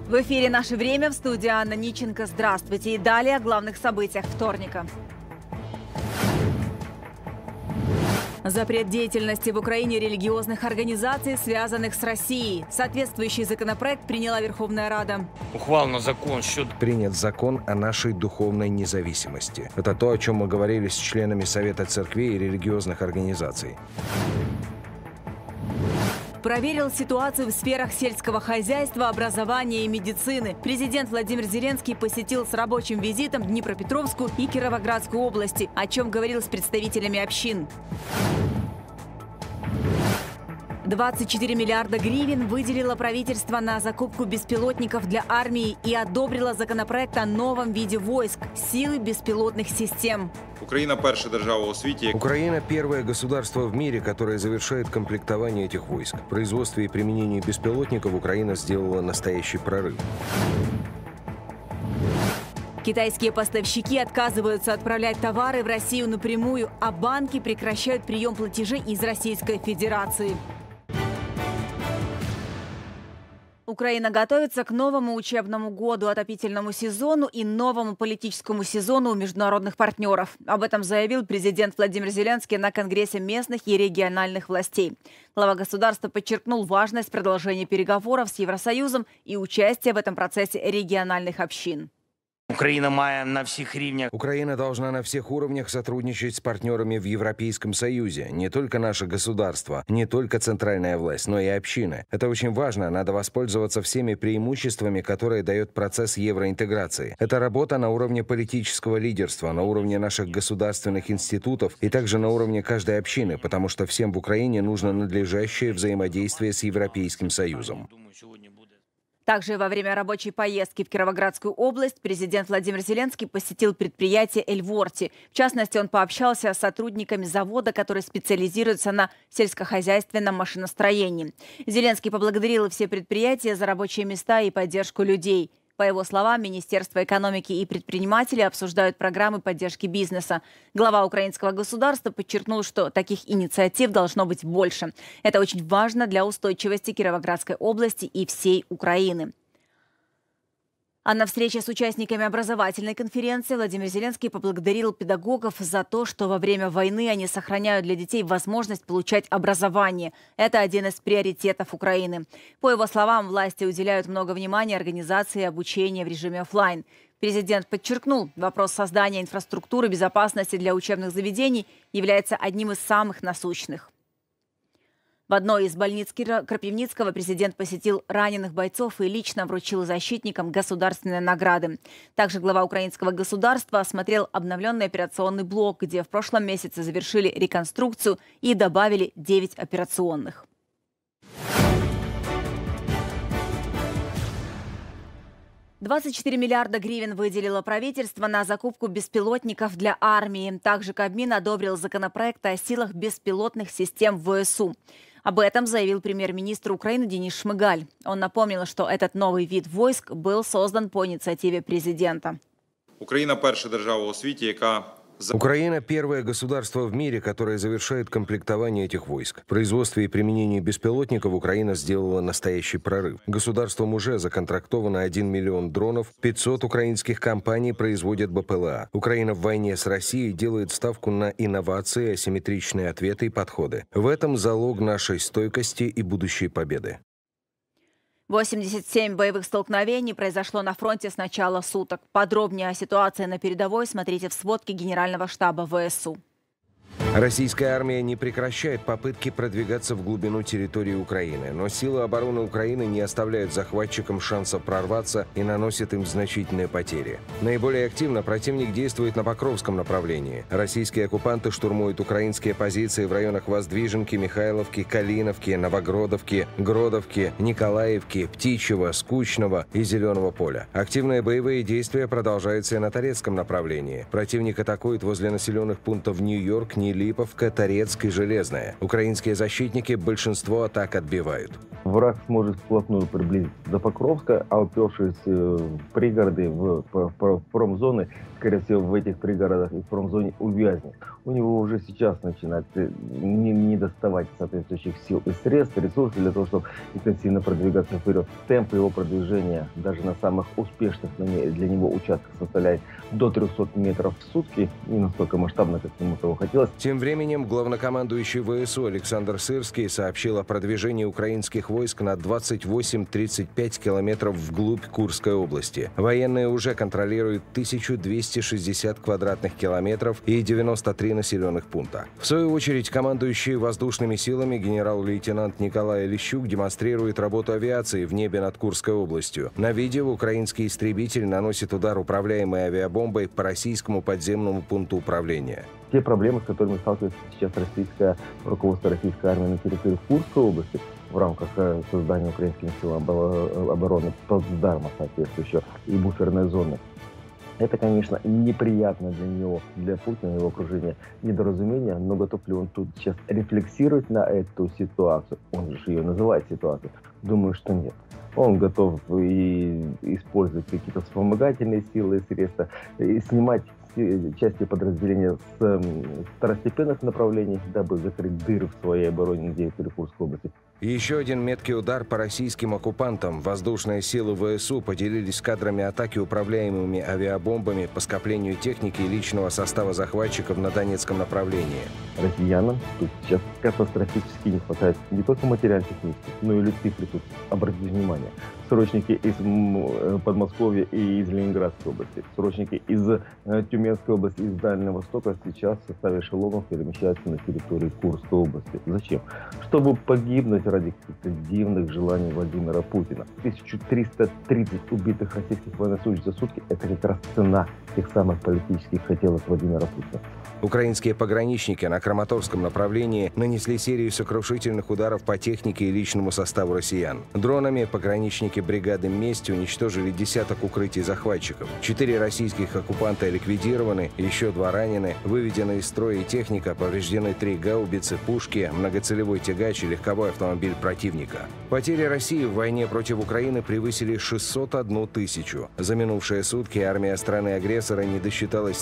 В эфире «Наше время», в студии Анна Ниченко. Здравствуйте. И далее о главных событиях вторника. Запрет деятельности в Украине религиозных организаций, связанных с Россией. Соответствующий законопроект приняла Верховная Рада. Принят закон о нашей духовной независимости. Это то, о чем мы говорили с членами Совета церквей и религиозных организаций. Проверил ситуацию в сферах сельского хозяйства, образования и медицины. Президент Владимир Зеленский посетил с рабочим визитом Днепропетровскую и Кировоградскую области, о чем говорил с представителями общин. 24 миллиарда гривен выделило правительство на закупку беспилотников для армии и одобрило законопроект о новом виде войск – силы беспилотных систем. Украина первая держава у свете. Украина – первое государство в мире, которое завершает комплектование этих войск. В производстве и применении беспилотников Украина сделала настоящий прорыв. Китайские поставщики отказываются отправлять товары в Россию напрямую, а банки прекращают прием платежей из Российской Федерации. Украина готовится к новому учебному году, отопительному сезону и новому политическому сезону у международных партнеров. Об этом заявил президент Владимир Зеленский на Конгрессе местных и региональных властей. Глава государства подчеркнул важность продолжения переговоров с Евросоюзом и участия в этом процессе региональных общин. Украина должна на всех уровнях сотрудничать с партнерами в Европейском Союзе. Не только наше государство, не только центральная власть, но и общины. Это очень важно. Надо воспользоваться всеми преимуществами, которые дает процесс евроинтеграции. Это работа на уровне политического лидерства, на уровне наших государственных институтов и также на уровне каждой общины, потому что всем в Украине нужно надлежащее взаимодействие с Европейским Союзом. Также во время рабочей поездки в Кировоградскую область президент Владимир Зеленский посетил предприятие «Эльворти». В частности, он пообщался с сотрудниками завода, который специализируется на сельскохозяйственном машиностроении. Зеленский поблагодарил все предприятия за рабочие места и поддержку людей. По его словам, Министерство экономики и предприниматели обсуждают программы поддержки бизнеса. Глава украинского государства подчеркнул, что таких инициатив должно быть больше. Это очень важно для устойчивости Кировоградской области и всей Украины. А на встрече с участниками образовательной конференции Владимир Зеленский поблагодарил педагогов за то, что во время войны они сохраняют для детей возможность получать образование. Это один из приоритетов Украины. По его словам, власти уделяют много внимания организации обучения в режиме офлайн. Президент подчеркнул, вопрос создания инфраструктуры безопасности для учебных заведений является одним из самых насущных. В одной из больниц Крапивницкого президент посетил раненых бойцов и лично вручил защитникам государственные награды. Также глава украинского государства осмотрел обновленный операционный блок, где в прошлом месяце завершили реконструкцию и добавили 9 операционных. $24 миллиарда гривен выделило правительство на закупку беспилотников для армии. Также Кабмин одобрил законопроект о силах беспилотных систем ВСУ. Об этом заявил премьер-министр Украины Денис Шмыгаль. Он напомнил, что этот новый вид войск был создан по инициативе президента. Украина первая держава у свете, яка... Украина – первое государство в мире, которое завершает комплектование этих войск. В производстве и применении беспилотников Украина сделала настоящий прорыв. Государством уже законтрактовано 1 миллион дронов, 500 украинских компаний производят БПЛА. Украина в войне с Россией делает ставку на инновации, асимметричные ответы и подходы. В этом залог нашей стойкости и будущей победы. 87 боевых столкновений произошло на фронте с начала суток. Подробнее о ситуации на передовой смотрите в сводке Генерального штаба ВСУ. Российская армия не прекращает попытки продвигаться в глубину территории Украины, но силы обороны Украины не оставляют захватчикам шанса прорваться и наносят им значительные потери. Наиболее активно противник действует на Покровском направлении. Российские оккупанты штурмуют украинские позиции в районах Воздвиженки, Михайловки, Калиновки, Новогродовки, Гродовки, Николаевки, Птичьего, Скучного и Зеленого поля. Активные боевые действия продолжаются и на Торецком направлении. Противник атакует возле населенных пунктов Нью-Йорк, Нили, Липовка, Торецк и Железная. Украинские защитники большинство атак отбивают. Враг сможет вплотную приблизиться до Покровска, а упершись в пригороды, в промзоны, скорее всего, в этих пригородах и в промзоне увязнет. У него уже сейчас начинает не доставать соответствующих сил и средств, ресурсов для того, чтобы интенсивно продвигаться вперед. Темп его продвижения даже на самых успешных для него участках составляет до 300 метров в сутки. Не настолько масштабно, как ему того хотелось. Тем временем главнокомандующий ВСУ Александр Сырский сообщил о продвижении украинских войск на 28-35 километров вглубь Курской области. Военные уже контролируют 1260 квадратных километров и 93 населенных пункта. В свою очередь, командующий воздушными силами генерал-лейтенант Николай Лещук демонстрирует работу авиации в небе над Курской областью. На видео украинский истребитель наносит удар управляемой авиабомбой по российскому подземному пункту управления. Те проблемы, с которыми сталкивается сейчас руководство российской армии на территории Курской области в рамках создания украинских сил обороны плацдарма соответствующего и буферной зоны, это, конечно, неприятно для него, для Путина и его окружения недоразумение, но готов ли он тут сейчас рефлексировать на эту ситуацию? Он же ее называет ситуацией. Думаю, что нет. Он готов и использовать какие-то вспомогательные силы и средства, и снимать части подразделения с второстепенных направлений, дабы закрыть дыры в своей обороне на территории Курской области. Еще один меткий удар по российским оккупантам. Воздушные силы ВСУ поделились кадрами атаки управляемыми авиабомбами по скоплению техники и личного состава захватчиков на Донецком направлении. Россиянам тут сейчас катастрофически не хватает не только материально-технических, но и людских ресурсов. Обратите внимание, срочники из Подмосковья и из Ленинградской области, срочники из Тюменской области, из Дальнего Востока сейчас в составе эшелонов перемещаются на территории Курской области. Зачем? Чтобы погибнуть ради каких-то дивных желаний Владимира Путина. 1330 убитых российских военнослужащих за сутки – это как раз цена тех самых политических хотелок Владимира Путина. Украинские пограничники на Краматорском направлении нанесли серию сокрушительных ударов по технике и личному составу россиян. Дронами пограничники бригады «Месть» уничтожили десяток укрытий захватчиков. 4 российских оккупанта ликвидированы, еще 2 ранены, выведена из строя и техника, повреждены 3 гаубицы, пушки, многоцелевой тягач и легковой автомобиль противника. Потери России в войне против Украины превысили 601 тысячу. За минувшие сутки армия страны-агрессора не досчиталась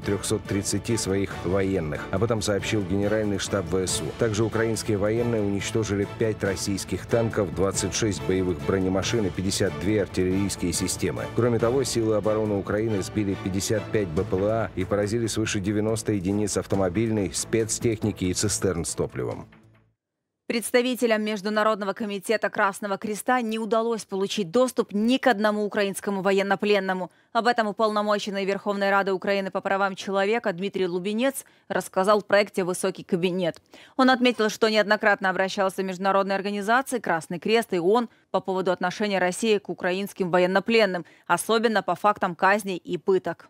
1330 своих военных. Об этом сообщил Генеральный штаб ВСУ. Также украинские военные уничтожили 5 российских танков, 26 боевых бронемашин и 52 артиллерийские системы. Кроме того, силы обороны Украины сбили 55 БПЛА и поразили свыше 90 единиц автомобильной, спецтехники и цистерн с топливом. Представителям Международного комитета Красного Креста не удалось получить доступ ни к одному украинскому военнопленному. Об этом уполномоченный Верховной Рады Украины по правам человека Дмитрий Лубенец рассказал в проекте «Высокий кабинет». Он отметил, что неоднократно обращался в международные организации «Красный Крест» и ООН по поводу отношения России к украинским военнопленным, особенно по фактам казней и пыток.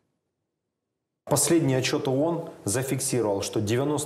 Последний отчет ООН зафиксировал, что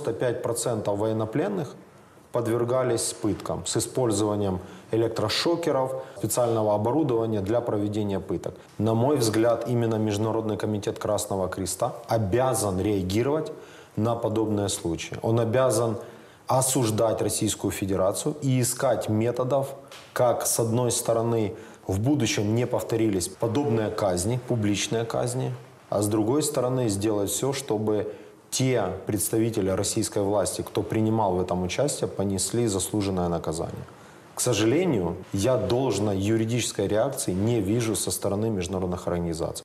95% военнопленных подвергались пыткам с использованием электрошокеров, специального оборудования для проведения пыток. На мой взгляд, именно Международный комитет Красного Креста обязан реагировать на подобные случаи. Он обязан осуждать Российскую Федерацию и искать методов, как, с одной стороны, в будущем не повторились подобные казни, публичные казни, а с другой стороны, сделать все, чтобы те представители российской власти, кто принимал в этом участие, понесли заслуженное наказание. К сожалению, я должной юридической реакции не вижу со стороны международных организаций.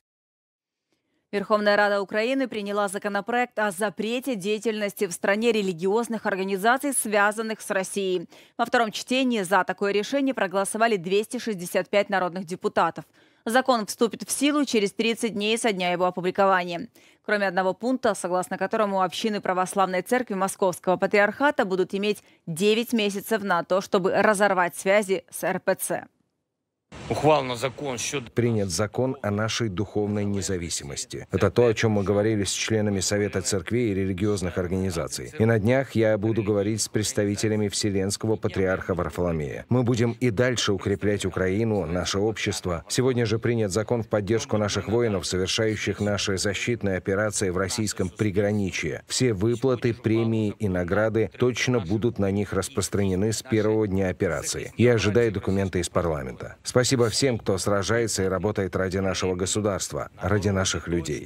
Верховная Рада Украины приняла законопроект о запрете деятельности в стране религиозных организаций, связанных с Россией. Во втором чтении за такое решение проголосовали 265 народных депутатов. Закон вступит в силу через 30 дней со дня его опубликования. Кроме одного пункта, согласно которому общины Православной Церкви Московского Патриархата будут иметь 9 месяцев на то, чтобы разорвать связи с РПЦ. Принят закон о нашей духовной независимости. Это то, о чем мы говорили с членами Совета церквей и религиозных организаций. И на днях я буду говорить с представителями Вселенского патриарха Варфоломея. Мы будем и дальше укреплять Украину, наше общество. Сегодня же принят закон в поддержку наших воинов, совершающих наши защитные операции в российском приграничье. Все выплаты, премии и награды точно будут на них распространены с первого дня операции. Я ожидаю документы из парламента. Спасибо всем, кто сражается и работает ради нашего государства, ради наших людей.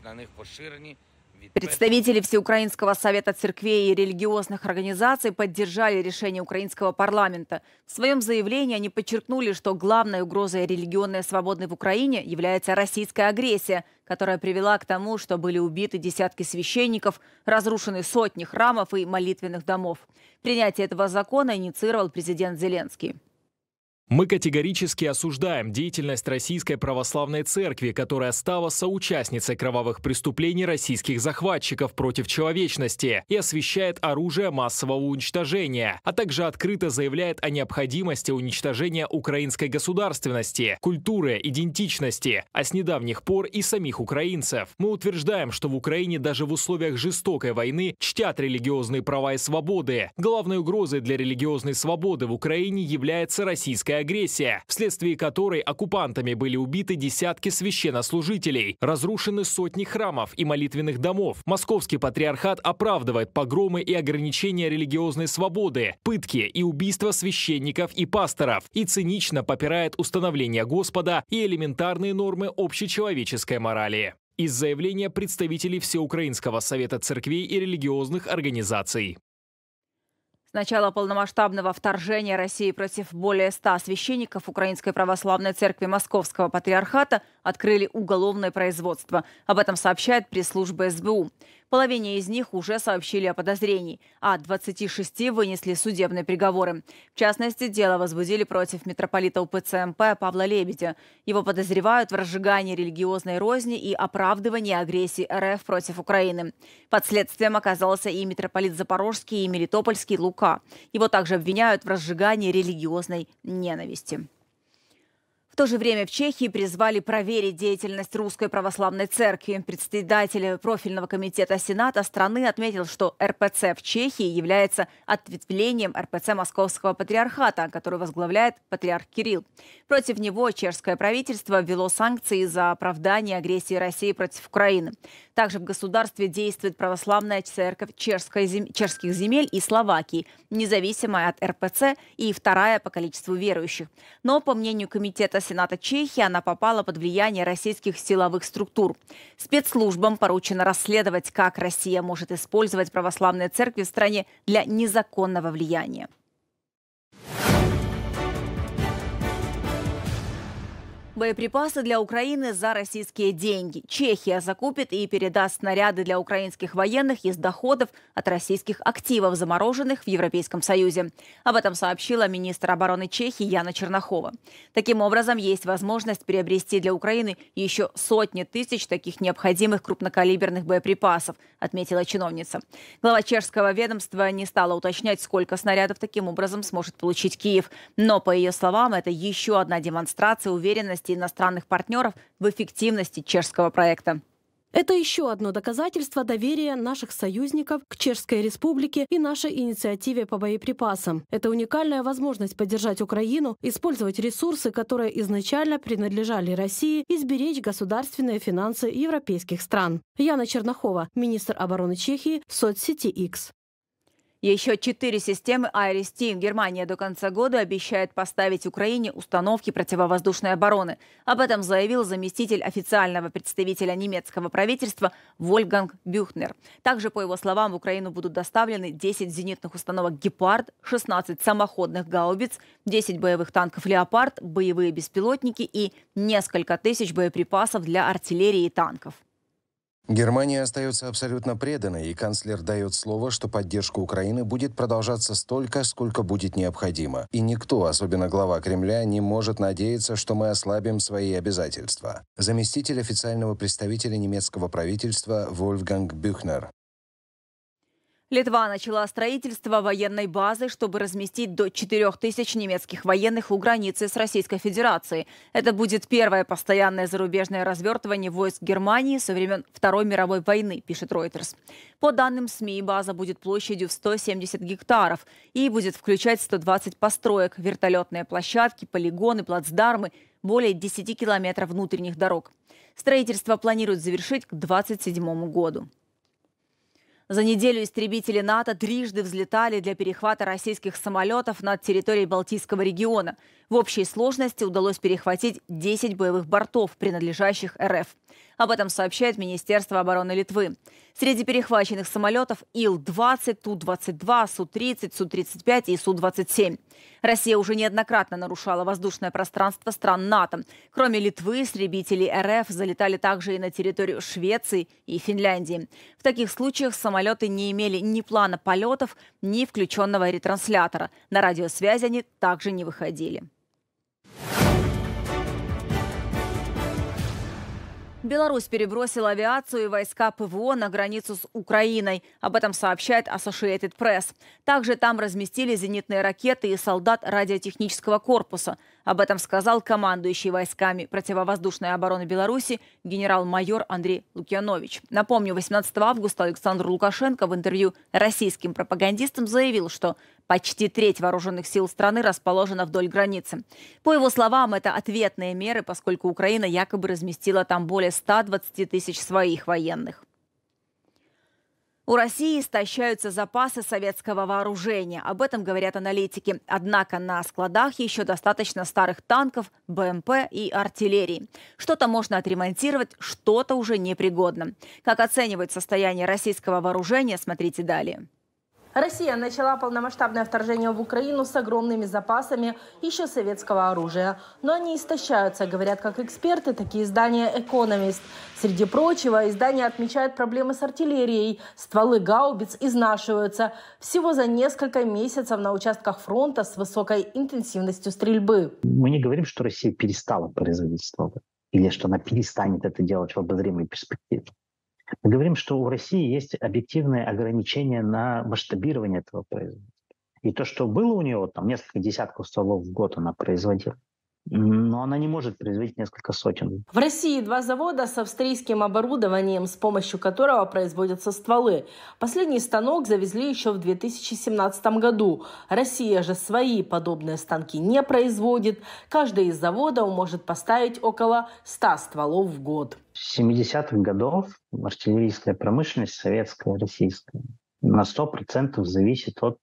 Представители Всеукраинского совета церквей и религиозных организаций поддержали решение украинского парламента. В своем заявлении они подчеркнули, что главной угрозой религиозной свободы в Украине является российская агрессия, которая привела к тому, что были убиты десятки священников, разрушены сотни храмов и молитвенных домов. Принятие этого закона инициировал президент Зеленский. Мы категорически осуждаем деятельность Российской Православной Церкви, которая стала соучастницей кровавых преступлений российских захватчиков против человечности и освящает оружие массового уничтожения, а также открыто заявляет о необходимости уничтожения украинской государственности, культуры, идентичности, а с недавних пор и самих украинцев. Мы утверждаем, что в Украине даже в условиях жестокой войны чтят религиозные права и свободы. Главной угрозой для религиозной свободы в Украине является российская агрессия, вследствие которой оккупантами были убиты десятки священнослужителей, разрушены сотни храмов и молитвенных домов. Московский патриархат оправдывает погромы и ограничения религиозной свободы, пытки и убийства священников и пасторов и цинично попирает установление Господа и элементарные нормы общечеловеческой морали. Из заявления представителей Всеукраинского совета церквей и религиозных организаций. С начала полномасштабного вторжения России против более 100 священников Украинской Православной Церкви Московского Патриархата открыли уголовное производство. Об этом сообщает пресс-служба СБУ. Половине из них уже сообщили о подозрении, а 26 вынесли судебные приговоры. В частности, дело возбудили против митрополита УПЦ МП Павла Лебедя. Его подозревают в разжигании религиозной розни и оправдывании агрессии РФ против Украины. Под следствием оказался и митрополит Запорожский, и Мелитопольский Лука. Его также обвиняют в разжигании религиозной ненависти. В то же время в Чехии призвали проверить деятельность Русской Православной Церкви. Председатель профильного комитета Сената страны отметил, что РПЦ в Чехии является ответвлением РПЦ Московского Патриархата, который возглавляет патриарх Кирилл. Против него чешское правительство ввело санкции за оправдание агрессии России против Украины. Также в государстве действует православная церковь чешских земель и Словакии, независимая от РПЦ и вторая по количеству верующих. Но, по мнению комитета Сената Чехии, она попала под влияние российских силовых структур. Спецслужбам поручено расследовать, как Россия может использовать православные церкви в стране для незаконного влияния. Боеприпасы для Украины за российские деньги. Чехия закупит и передаст снаряды для украинских военных из доходов от российских активов, замороженных в Европейском Союзе. Об этом сообщила министр обороны Чехии Яна Чернохова. Таким образом, есть возможность приобрести для Украины еще сотни тысяч таких необходимых крупнокалиберных боеприпасов, отметила чиновница. Глава чешского ведомства не стала уточнять, сколько снарядов таким образом сможет получить Киев. Но, по ее словам, это еще одна демонстрация уверенности иностранных партнеров в эффективности чешского проекта. Это еще одно доказательство доверия наших союзников к Чешской Республике и нашей инициативе по боеприпасам. Это уникальная возможность поддержать Украину, использовать ресурсы, которые изначально принадлежали России, и сберечь государственные финансы европейских стран. Яна Чернохова, министр обороны Чехии, в соцсети X. Еще 4 системы IRIS-T Германия до конца года обещает поставить Украине установки противовоздушной обороны. Об этом заявил заместитель официального представителя немецкого правительства Вольфганг Бюхнер. Также, по его словам, в Украину будут доставлены 10 зенитных установок «Гепард», 16 самоходных гаубиц, 10 боевых танков «Леопард», боевые беспилотники и несколько тысяч боеприпасов для артиллерии и танков. Германия остается абсолютно преданной, и канцлер дает слово, что поддержка Украины будет продолжаться столько, сколько будет необходимо. И никто, особенно глава Кремля, не может надеяться, что мы ослабим свои обязательства. Заместитель официального представителя немецкого правительства Вольфганг Бюхнер. Литва начала строительство военной базы, чтобы разместить до 4000 немецких военных у границы с Российской Федерацией. Это будет первое постоянное зарубежное развертывание войск Германии со времен Второй мировой войны, пишет Reuters. По данным СМИ, база будет площадью в 170 гектаров и будет включать 120 построек, вертолетные площадки, полигоны, плацдармы, более 10 километров внутренних дорог. Строительство планируют завершить к 2027 году. За неделю истребители НАТО трижды взлетали для перехвата российских самолетов над территорией Балтийского региона. В общей сложности удалось перехватить 10 боевых бортов, принадлежащих РФ. Об этом сообщает Министерство обороны Литвы. Среди перехваченных самолетов Ил-20, Ту-22, Су-30, Су-35 и Су-27. Россия уже неоднократно нарушала воздушное пространство стран НАТО. Кроме Литвы, истребители РФ залетали также и на территорию Швеции и Финляндии. В таких случаях самолеты не имели ни плана полетов, ни включенного ретранслятора. На радиосвязь они также не выходили. Беларусь перебросила авиацию и войска ПВО на границу с Украиной. Об этом сообщает Associated Press. Также там разместили зенитные ракеты и солдат радиотехнического корпуса. Об этом сказал командующий войсками противовоздушной обороны Беларуси генерал-майор Андрей Лукьянович. Напомню, 18 августа Александр Лукашенко в интервью российским пропагандистам заявил, что почти треть вооруженных сил страны расположена вдоль границы. По его словам, это ответные меры, поскольку Украина якобы разместила там более 120 тысяч своих военных. У России истощаются запасы советского вооружения. Об этом говорят аналитики. Однако на складах еще достаточно старых танков, БМП и артиллерии. Что-то можно отремонтировать, что-то уже непригодно. Как оценивать состояние российского вооружения, смотрите далее. Россия начала полномасштабное вторжение в Украину с огромными запасами еще советского оружия. Но они истощаются, говорят как эксперты, так и издание «Экономист». Среди прочего, издание отмечает проблемы с артиллерией. Стволы гаубиц изнашиваются всего за несколько месяцев на участках фронта с высокой интенсивностью стрельбы. Мы не говорим, что Россия перестала производить стволы или что она перестанет это делать в обозримой перспективе. Мы говорим, что у России есть объективные ограничения на масштабирование этого производства. И то, что было у нее, там несколько десятков стволов в год она производила, но она не может производить несколько сотен. В России 2 завода с австрийским оборудованием, с помощью которого производятся стволы. Последний станок завезли еще в 2017 году. Россия же свои подобные станки не производит. Каждый из заводов может поставить около 100 стволов в год. С 70-х годов артиллерийская промышленность, советская, российская, на 100% зависит от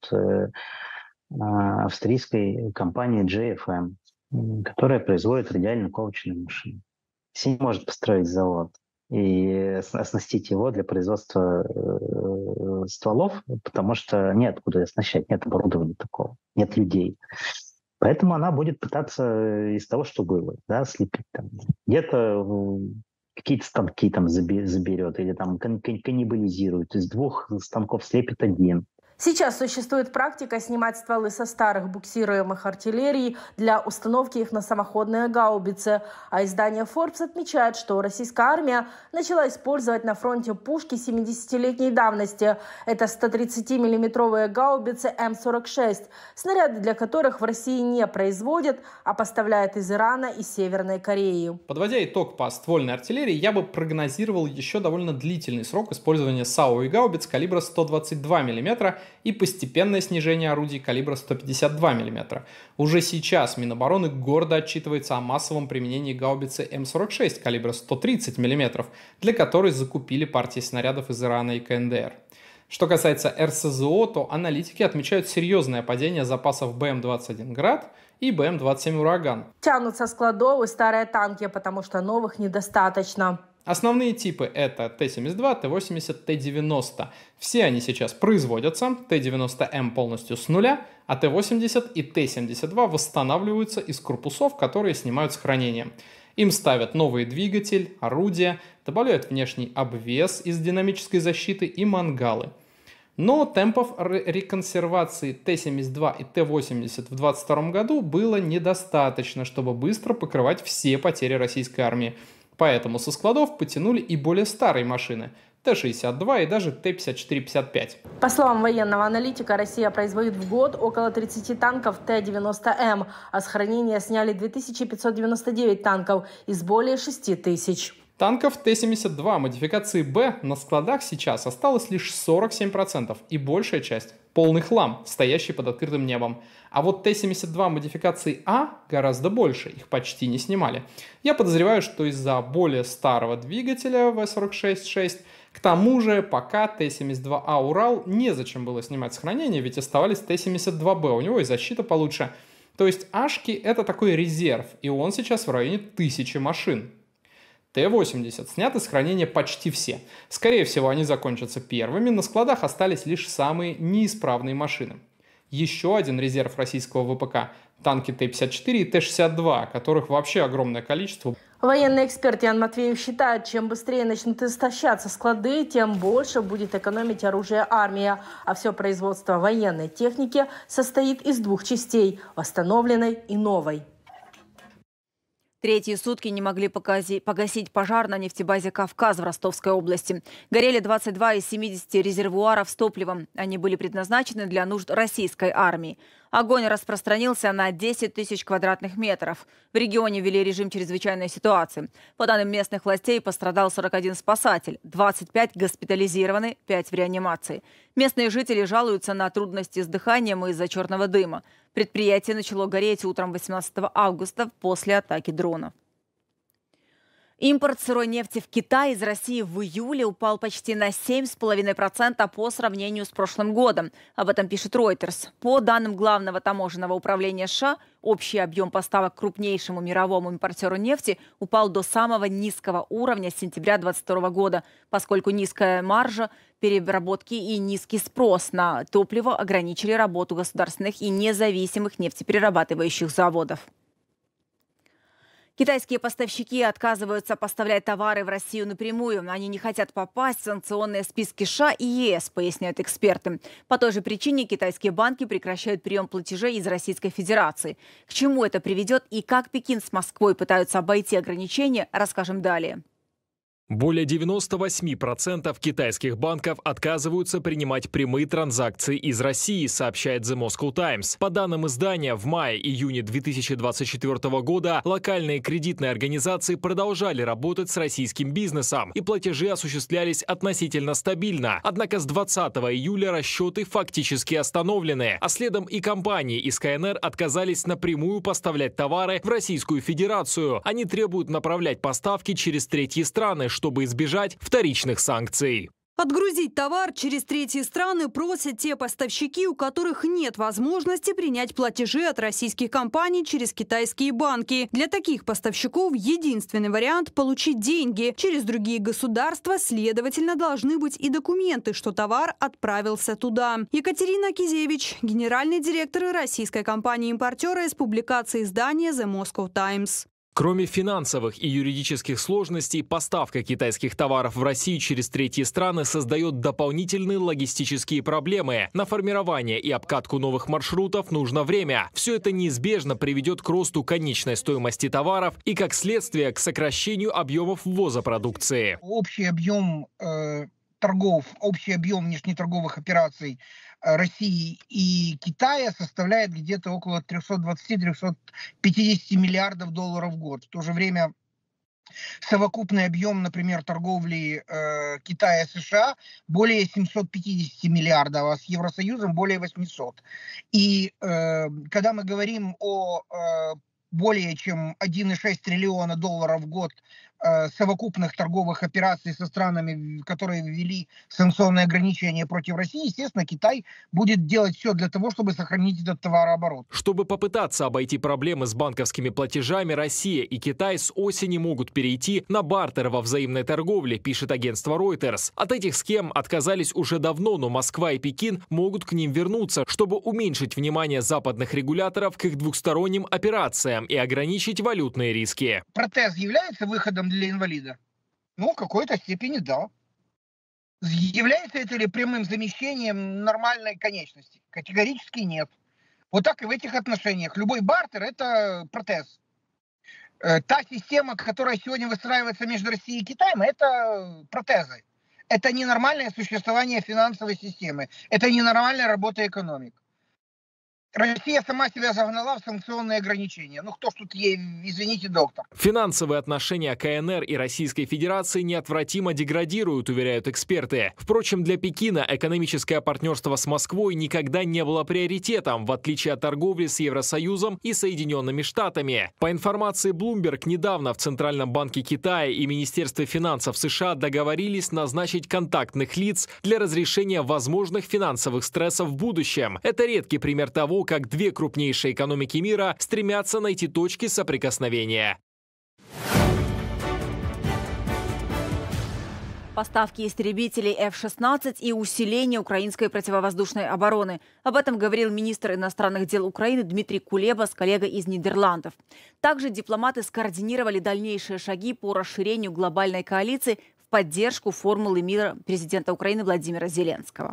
австрийской компании JFM, которая производит радиально-ковочные машины. Россия не может построить завод и оснастить его для производства стволов, потому что неоткуда оснащать, нет оборудования такого, нет людей. Поэтому она будет пытаться из того, что было, да, слепить там. Где-то какие-то станки там заберет или там каннибализирует. Из 2 станков слепит 1. Сейчас существует практика снимать стволы со старых буксируемых артиллерий для установки их на самоходные гаубицы. А издание Forbes отмечает, что российская армия начала использовать на фронте пушки 70-летней давности. Это 130-миллиметровые гаубицы М-46, снаряды для которых в России не производят, а поставляют из Ирана и Северной Кореи. Подводя итог по ствольной артиллерии, я бы прогнозировал еще довольно длительный срок использования САУ и гаубиц калибра 122 мм и постепенное снижение орудий калибра 152 мм. Уже сейчас Минобороны гордо отчитывается о массовом применении гаубицы М-46 калибра 130 мм, для которой закупили партии снарядов из Ирана и КНДР. Что касается РСЗО, то аналитики отмечают серьезное падение запасов БМ-21 «Град» и БМ-27 «Ураган». Тянут со складов и старые танки, потому что новых недостаточно. Основные типы — это Т-72, Т-80, Т-90. Все они сейчас производятся. Т-90М полностью с нуля, а Т-80 и Т-72 восстанавливаются из корпусов, которые снимают с хранения. Им ставят новый двигатель, орудия, добавляют внешний обвес из динамической защиты и мангалы. Но темпов реконсервации Т-72 и Т-80 в 2022 году было недостаточно, чтобы быстро покрывать все потери российской армии. Поэтому со складов потянули и более старые машины Т-62 и даже Т-54-55. По словам военного аналитика, Россия производит в год около 30 танков Т-90М, а с хранения сняли 2599 танков из более 6000. Танков Т-72 модификации «Б» на складах сейчас осталось лишь 47%, и большая часть – полный хлам, стоящий под открытым небом. А вот Т-72 модификации «А» гораздо больше, их почти не снимали. Я подозреваю, что из-за более старого двигателя В-46-6, к тому же пока Т-72А «Урал» незачем было снимать с хранения, ведь оставались Т-72Б, у него и защита получше. То есть «Ашки» — это такой резерв, и он сейчас в районе 1000 машин. Т-80 сняты с хранения почти все. Скорее всего, они закончатся первыми, на складах остались лишь самые неисправные машины. Еще один резерв российского ВПК – танки Т-54 и Т-62, которых вообще огромное количество. Военный эксперт Ян Матвеев считает, чем быстрее начнут истощаться склады, тем больше будет экономить оружие армия. А все производство военной техники состоит из двух частей – восстановленной и новой. Третьи сутки не могли погасить пожар на нефтебазе «Кавказ» в Ростовской области. Горели 22 из 70 резервуаров с топливом. Они были предназначены для нужд российской армии. Огонь распространился на 10 тысяч квадратных метров. В регионе ввели режим чрезвычайной ситуации. По данным местных властей, пострадал 41 спасатель, 25 госпитализированы, 5 в реанимации. Местные жители жалуются на трудности с дыханием из-за черного дыма. Предприятие начало гореть утром 18 августа после атаки дронов. Импорт сырой нефти в Китай из России в июле упал почти на 7,5% по сравнению с прошлым годом. Об этом пишет Reuters. По данным Главного таможенного управления США, общий объем поставок крупнейшему мировому импортеру нефти упал до самого низкого уровня с сентября 2022 года, поскольку низкая маржа переработки и низкий спрос на топливо ограничили работу государственных и независимых нефтеперерабатывающих заводов. Китайские поставщики отказываются поставлять товары в Россию напрямую. Они не хотят попасть в санкционные списки США и ЕС, поясняют эксперты. По той же причине китайские банки прекращают прием платежей из Российской Федерации. К чему это приведет и как Пекин с Москвой пытаются обойти ограничения, расскажем далее. Более 98% китайских банков отказываются принимать прямые транзакции из России, сообщает The Moscow Times. По данным издания, в мае-июне 2024 года локальные кредитные организации продолжали работать с российским бизнесом, и платежи осуществлялись относительно стабильно. Однако с 20 июля расчеты фактически остановлены, а следом и компании из КНР отказались напрямую поставлять товары в Российскую Федерацию. Они требуют направлять поставки через третьи страны, чтобы избежать вторичных санкций. Отгрузить товар через третьи страны просят те поставщики, у которых нет возможности принять платежи от российских компаний через китайские банки. Для таких поставщиков единственный вариант – получить деньги. Через другие государства, следовательно, должны быть и документы, что товар отправился туда. Екатерина Кизевич, генеральный директор российской компании-импортера, из публикации издания The Moscow Times. Кроме финансовых и юридических сложностей, поставка китайских товаров в Россию через третьи страны создает дополнительные логистические проблемы. На формирование и обкатку новых маршрутов нужно время. Все это неизбежно приведет к росту конечной стоимости товаров и, как следствие, к сокращению объемов ввоза продукции. Общий объем торгов, общий объем внешнеторговых операций России и Китая составляет где-то около 320-350 миллиардов долларов в год. В то же время совокупный объем, например, торговли Китая и США более 750 миллиардов, а с Евросоюзом более 800. И когда мы говорим о более чем 1,6 триллиона долларов в год совокупных торговых операций со странами, которые ввели санкционные ограничения против России, естественно, Китай будет делать все для того, чтобы сохранить этот товарооборот. Чтобы попытаться обойти проблемы с банковскими платежами, Россия и Китай с осени могут перейти на бартер во взаимной торговле, пишет агентство Reuters. От этих схем отказались уже давно, но Москва и Пекин могут к ним вернуться, чтобы уменьшить внимание западных регуляторов к их двухсторонним операциям и ограничить валютные риски. Протез является выходом для инвалида? Ну, в какой-то степени да. Является это ли прямым замещением нормальной конечности? Категорически нет. Вот так и в этих отношениях. Любой бартер – это протез. Та система, которая сегодня выстраивается между Россией и Китаем, это протезы. Это ненормальное существование финансовой системы. Это ненормальная работа экономик. Россия сама себя загнала в санкционные ограничения. Ну кто ж тут ей, извините, доктор? Финансовые отношения КНР и Российской Федерации неотвратимо деградируют, уверяют эксперты. Впрочем, для Пекина экономическое партнерство с Москвой никогда не было приоритетом, в отличие от торговли с Евросоюзом и Соединенными Штатами. По информации Bloomberg, недавно в Центральном банке Китая и Министерстве финансов США договорились назначить контактных лиц для разрешения возможных финансовых стрессов в будущем. Это редкий пример того, как две крупнейшие экономики мира стремятся найти точки соприкосновения. Поставки истребителей F-16 и усиление украинской противовоздушной обороны. Об этом говорил министр иностранных дел Украины Дмитрий Кулеба с коллегой из Нидерландов. Также дипломаты скоординировали дальнейшие шаги по расширению глобальной коалиции в поддержку формулы мира президента Украины Владимира Зеленского.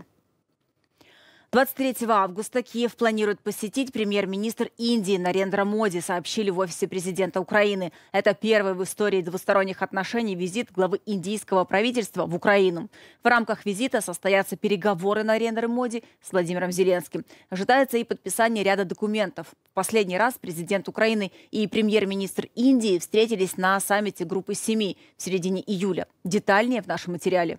23 августа Киев планирует посетить премьер-министр Индии Нарендра Моди, сообщили в офисе президента Украины. Это первый в истории двусторонних отношений визит главы индийского правительства в Украину. В рамках визита состоятся переговоры Нарендры Моди с Владимиром Зеленским. Ожидается и подписание ряда документов. В последний раз президент Украины и премьер-министр Индии встретились на саммите Группы 7 в середине июля. Детальнее в нашем материале.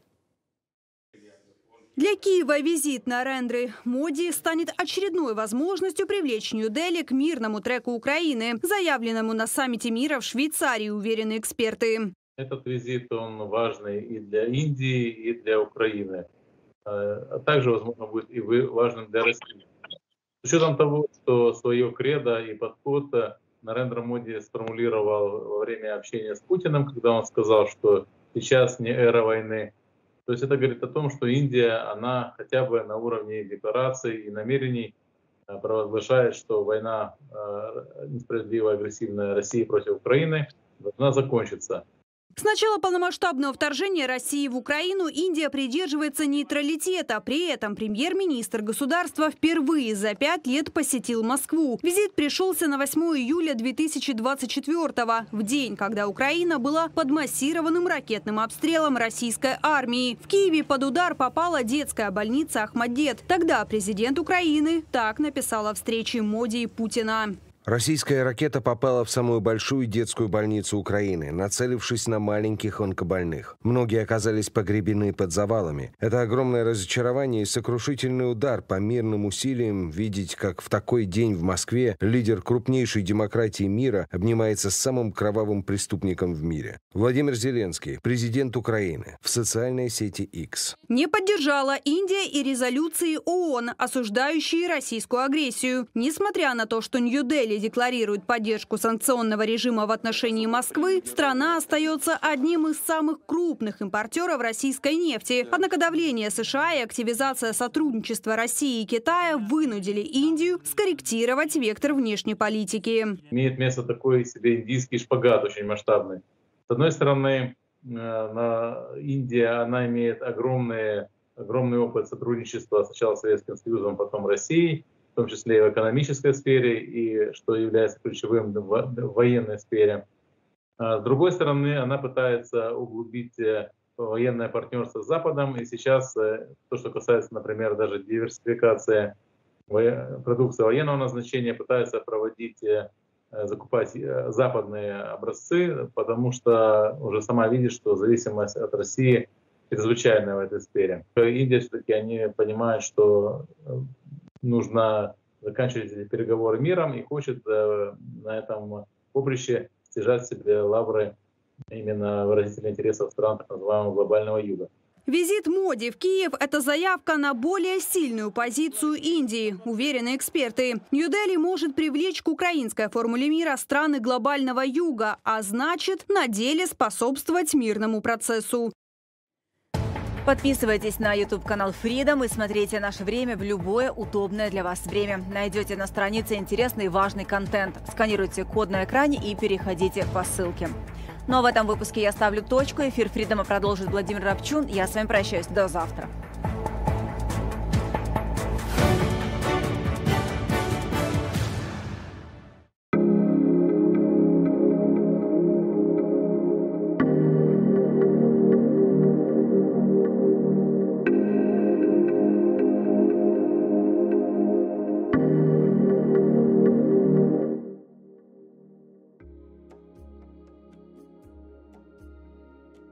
Для Киева визит Нарендры Моди станет очередной возможностью привлечь Нью-Дели к мирному треку Украины, заявленному на саммите мира в Швейцарии, уверены эксперты. Этот визит он важный и для Индии, и для Украины. А также, возможно, будет и важным для России. С учетом того, что свое кредо и подход Нарендра Моди сформулировал во время общения с Путиным, когда он сказал, что сейчас не эра войны. То есть это говорит о том, что Индия, она хотя бы на уровне деклараций и намерений провозглашает, что война несправедливая, агрессивная России против Украины должна закончиться. С начала полномасштабного вторжения России в Украину Индия придерживается нейтралитета. При этом премьер-министр государства впервые за 5 лет посетил Москву. Визит пришелся на 8 июля 2024-го, в день, когда Украина была под массированным ракетным обстрелом российской армии. В Киеве под удар попала детская больница Ахмадет. Тогда президент Украины так написал о встрече Моди и Путина. Российская ракета попала в самую большую детскую больницу Украины, нацелившись на маленьких онкобольных. Многие оказались погребены под завалами. Это огромное разочарование и сокрушительный удар по мирным усилиям видеть, как в такой день в Москве лидер крупнейшей демократии мира обнимается с самым кровавым преступником в мире. Владимир Зеленский, президент Украины, в социальной сети X. Не поддержала Индия и резолюции ООН, осуждающие российскую агрессию. Несмотря на то, что Нью-Дели декларирует поддержку санкционного режима в отношении Москвы, страна остается одним из самых крупных импортеров российской нефти. Однако давление США и активизация сотрудничества России и Китая вынудили Индию скорректировать вектор внешней политики. Имеет место такой себе индийский шпагат очень масштабный. С одной стороны, Индия, она имеет огромный опыт сотрудничества сначала с Советским Союзом, потом Россией, в том числе и в экономической сфере, и что является ключевым в военной сфере. С другой стороны, она пытается углубить военное партнерство с Западом, и сейчас то, что касается, например, даже диверсификации продукции военного назначения, пытается закупать западные образцы, потому что уже сама видит, что зависимость от России чрезвычайная в этой сфере. Индия все-таки, они понимают, что нужно заканчивать эти переговоры миром и хочет на этом поприще стяжать себе лавры именно выразителя интересов стран так называемого глобального юга. Визит Моди в Киев – это заявка на более сильную позицию Индии, уверены эксперты. Нью-Дели может привлечь к украинской формуле мира страны глобального юга, а значит, на деле способствовать мирному процессу. Подписывайтесь на YouTube-канал Freedom и смотрите «Наше время» в любое удобное для вас время. Найдете на странице интересный и важный контент. Сканируйте код на экране и переходите по ссылке. Ну а в этом выпуске я ставлю точку. Эфир Freedom продолжит Владимир Рапчун. Я с вами прощаюсь. До завтра.